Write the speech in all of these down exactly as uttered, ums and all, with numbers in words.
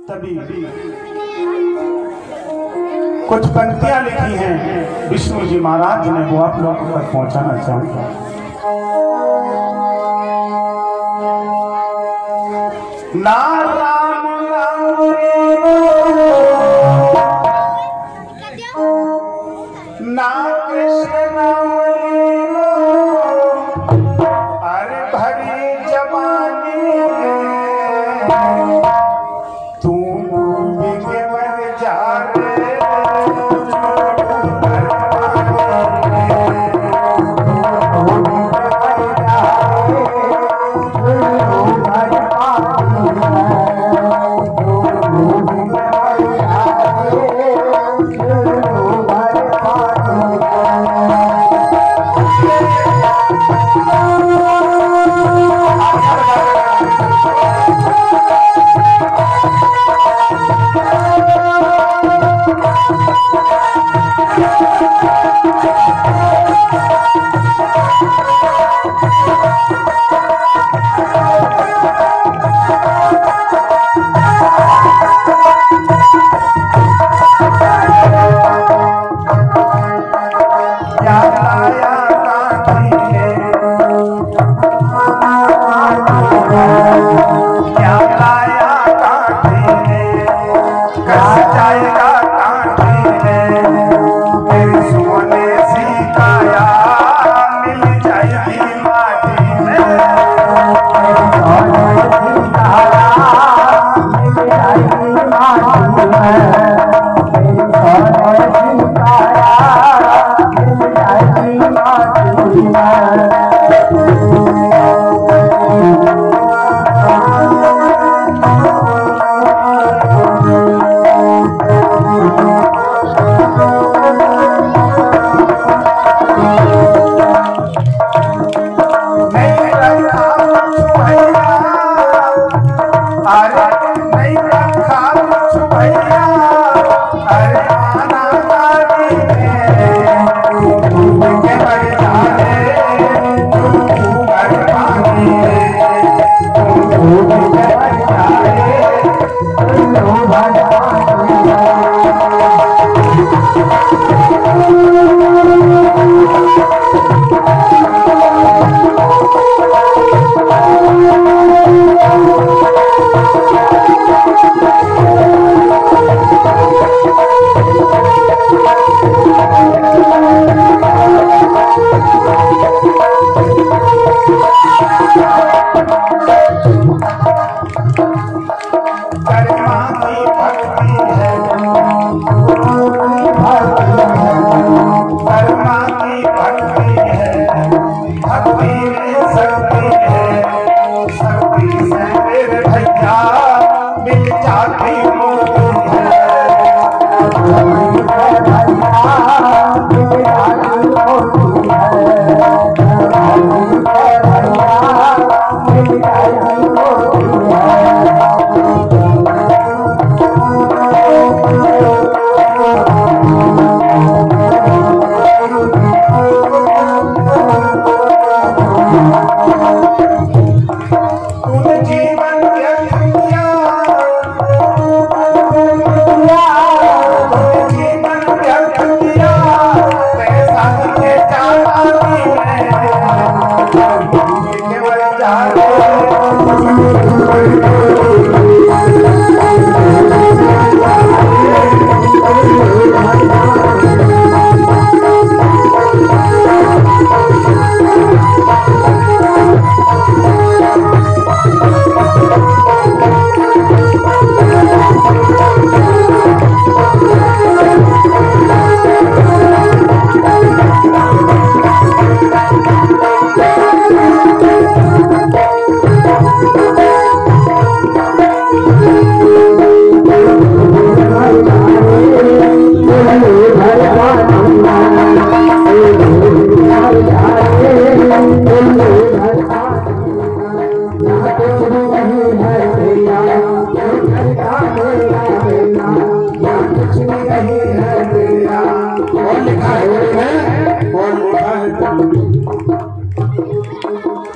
तभी कुछ पंक्तियां लिखी हैं विष्णु जी महाराज ने, वो आप लोगों तक पहुंचाना चाहूंगा। ना राम राम ना कृष्ण राम अरे भरी जवानी तू के मर जा रे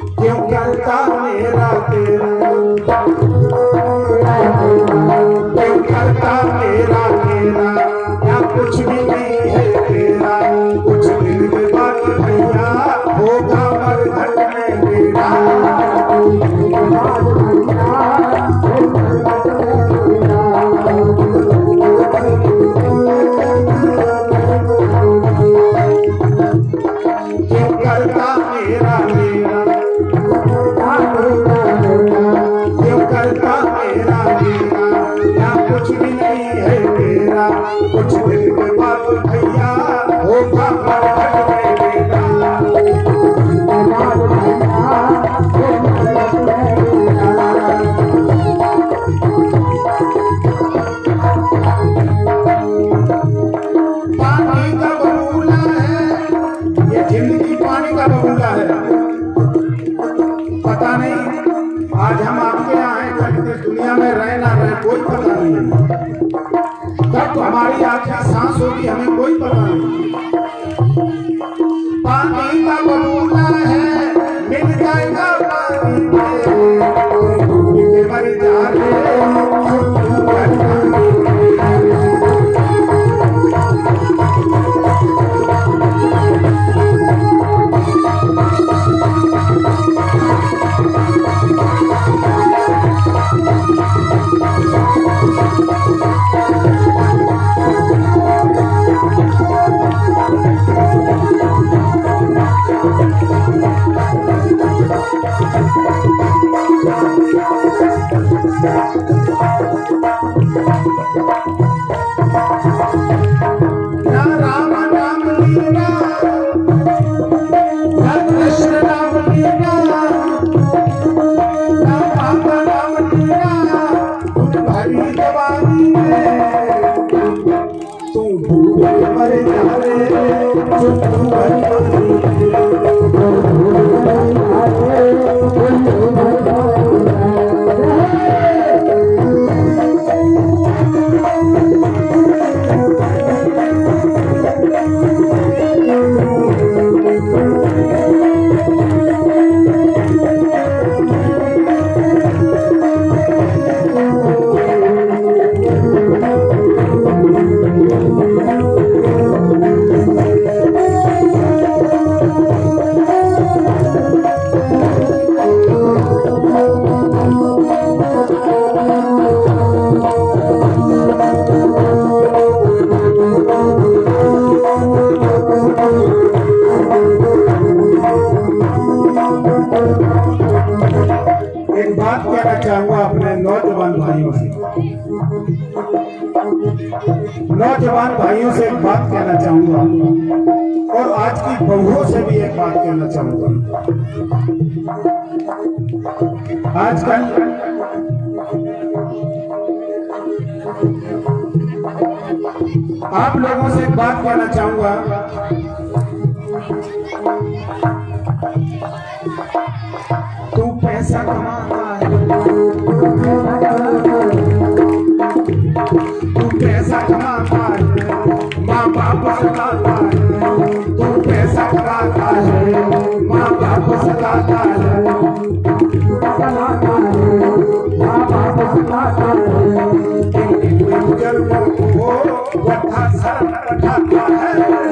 क्यों करता मेरा तेरा हमारी आखिरी सांस होगी हमें कोई पता नहीं। पानी का बबूला है मिल जाएगा पानी में, डूब के मर जा रे नौजवान भाइयों से एक बात कहना चाहूंगा और आज की बहुओं से भी एक बात कहना चाहूंगा। आजकल आप लोगों से एक बात कहना चाहूंगा, तू पैसा कमाता है, तू पैसा कमाता है, माँ बाप सताता है, तू पैसा कमाता है, माँ बाप सताता है, माँ बाप सताता है, बुजुर्गों को वड्ढा सर रखाता है।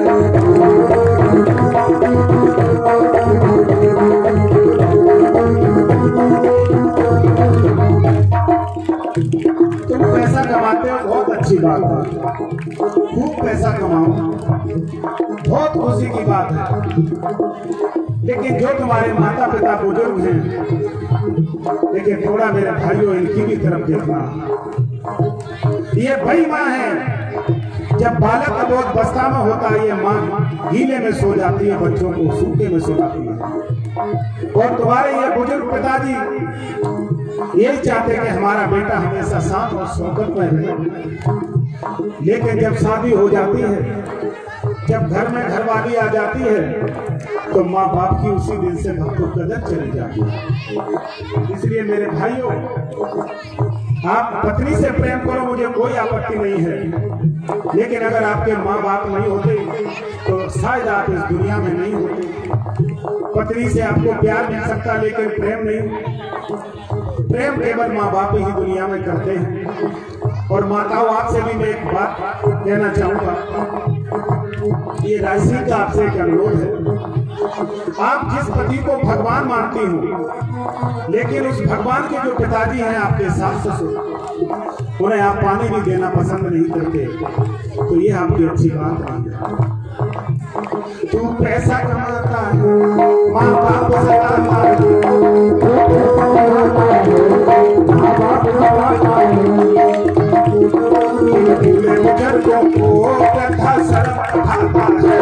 तुम पैसा कमाते हो बहुत अच्छी बात है, खूब पैसा कमाओ बहुत खुशी की बात है, लेकिन जो तुम्हारे माता पिता बुजुर्ग हैं, लेकिन थोड़ा मेरे भाइयों इनकी भी तरफ देखना। ये वही माँ है जब बालक अबोध अवस्था में होता है, ये माँ गीले में सो जाती है, बच्चों को सूखे में सुलाती है। और तुम्हारे ये बुजुर्ग पिताजी यही चाहते कि हमारा बेटा हमेशा साथ और शौकत में रहे, लेकिन जब शादी हो जाती है, जब घर में घरवाली आ जाती है, तो माँ बाप की उसी दिन से भक्तों कदर चली जाती है। इसलिए मेरे भाइयों, आप पत्नी से प्रेम करो, मुझे कोई आपत्ति नहीं है, लेकिन अगर आपके माँ बाप नहीं होते तो शायद आप इस दुनिया में नहीं होते। पत्नी से आपको प्यार मिल सकता, लेकिन प्रेम नहीं। प्रेम केवल माँ बाप ही दुनिया में करते हैं। और माताओं, आपसे भी मैं एक बात कहना चाहूंगा, ये राशि का आपसे एक अनुरोध है। आप जिस पति को भगवान मानती हो, लेकिन उस भगवान के जो पिताजी हैं आपके सास ससुर, उन्हें आप पानी भी देना पसंद नहीं करते, तो ये आपकी अच्छी बात नहीं है। तू पैसा कमाता है, माँ बाप सताता है, माँ बाप सताता है, बुजुर्गों को वृद्धा शर्म खाता है।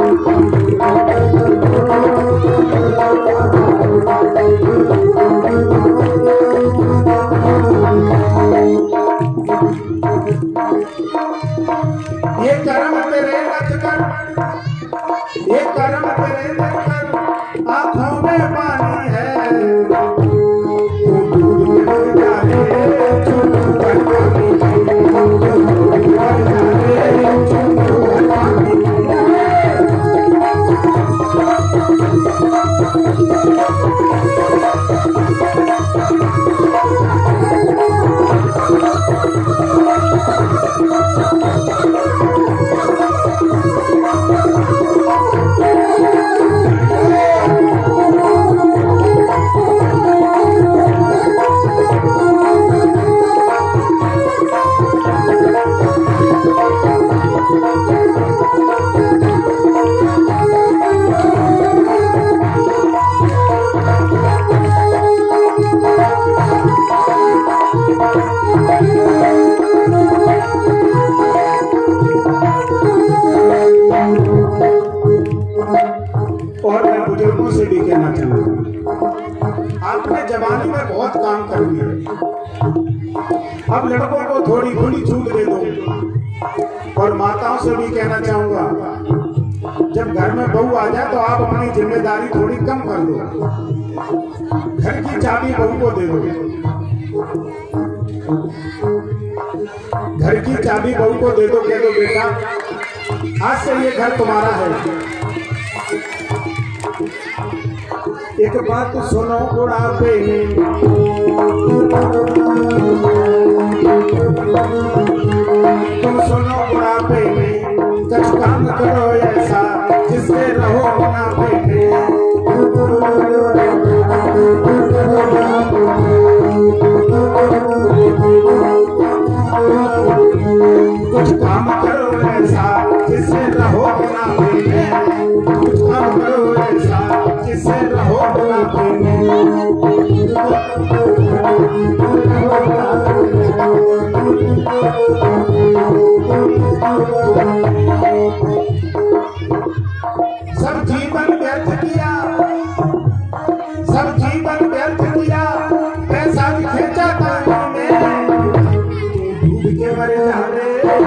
ये कर्म तेरे रख कर, ये कर्म तेरे रख कर आंखों में पानी है, तू दूध के मर जा रे, चुप कर पानी, तू दूध के मर जा रे। जवानी में बहुत काम कर लिया, अब लड़कों को थोड़ी खुली छूट दे दो। और माताओं से भी कहना चाहूंगा, जब घर में बहू आ जाए तो आप अपनी जिम्मेदारी थोड़ी कम कर दो। घर की चाबी बहू को दे दो, घर की चाबी बहू को दे दो, कह दो बेटा आज से ये घर तुम्हारा है। एक बात सुनो बुढ़ापे में, तुम सुनो बुढ़ापे में, कुछ काम करो ऐसा जिससे रहो मुनाफे में। कुछ काम करो ऐसा जिससे रहो मुनाफे में, कुछ काम करो ऐसा जिससे रहो मुनाफे में। सब जीवन व्यर्थ किया, सब जीवन व्यर्थ किया, पैसा भी खींचा पानी में, डूब के मर जाने।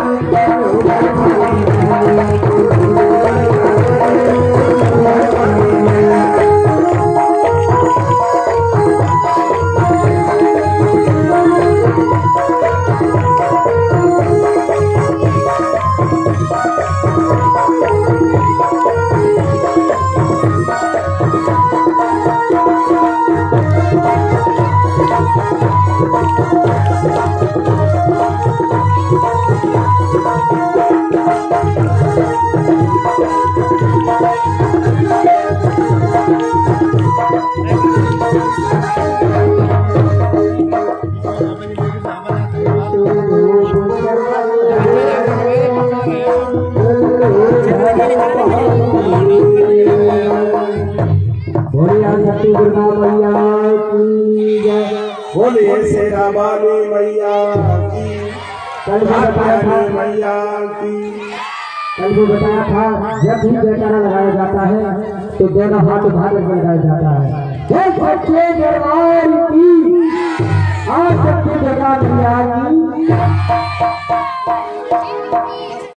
बोलिए शेरा वाली मैया की, कल भी बताया था मैया की। कल भी बताया था जब भी जयकारा लगाया जाता है तो दोनों हाथ उठा कर लगाया जाता है। जय सच्चे दरबार की, आज सच्चे दरबार मैया की।